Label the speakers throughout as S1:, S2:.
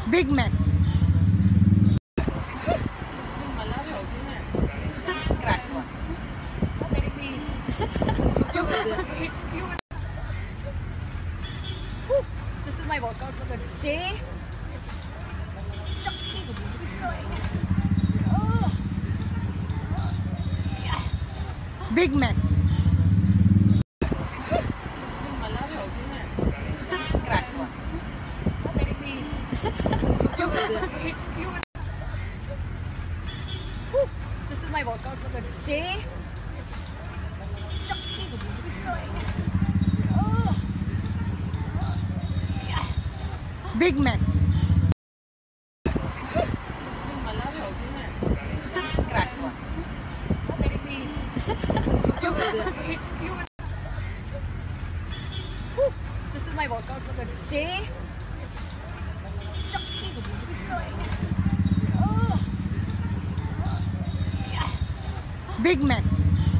S1: Big mess.
S2: This is my workout for the day. It's jogging. Oh. Yeah.
S1: Big mess.
S2: This is my workout for the day. It's jogging. Oh. Yeah.
S1: Big mess.
S2: This is my workout for the day. It's jogging. Oh. Yeah.
S1: Big mess.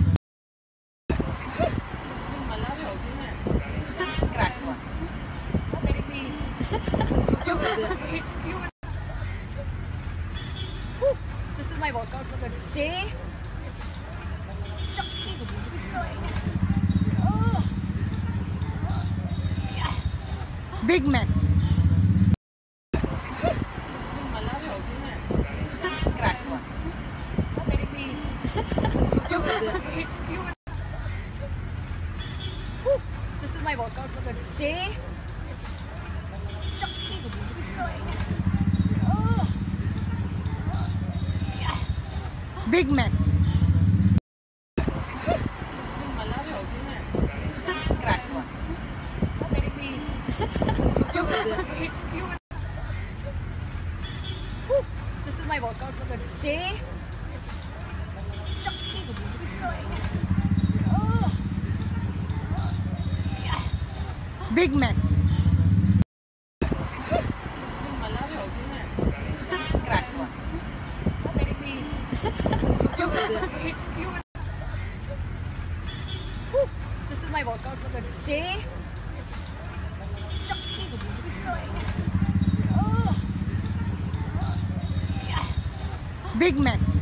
S2: This is my workout for the day. It's jogging. Oh. Yeah.
S1: Big mess.
S2: This is my workout for the day. It's jogging. Oh. Yeah.
S1: Big mess.
S2: This is my workout for the day. It's jogging. Oh. Yeah.
S1: Big mess.
S2: This is my workout for the day. It's jogging. Oh. Yeah.
S1: Big mess.